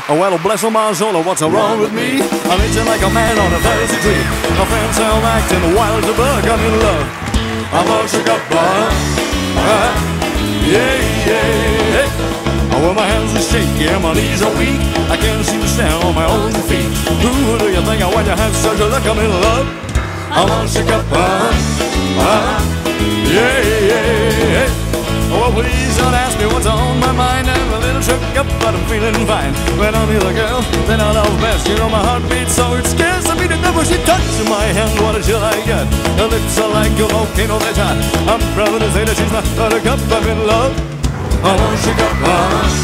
Oh, well, bless my soul, what's wrong with me? I'm itching like a man on a Thursday tree. My friends say I'm acting wild as a bug. I'm in love. I'm all shook up, yeah. Oh, well, my hands are shaky and my knees are weak. I can't seem to stand on my own feet. Who do you think I want to have such a look? I'm in love. I'm all shook up, yeah. Oh, please don't ask me what's on my mind. I'm a little shook up, but I'm feeling fine. When I'm with a girl, then I love best. You know my heart beats so it scares me to death when she touches my hand. What a chill I get. Her lips are like a volcano that's hot. I'm proud to say that she's my buttercup. I'm in love. I'm all shook up,